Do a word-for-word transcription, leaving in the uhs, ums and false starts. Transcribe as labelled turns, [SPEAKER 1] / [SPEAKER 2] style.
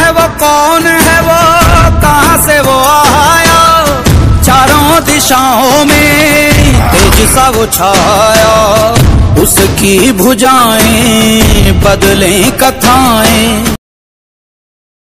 [SPEAKER 1] है वो, कौन है वो, कहाँ से वो आया, चारों दिशाओं में तेज सा वो छाया। उसकी भुजाएं बदलें कथाएं।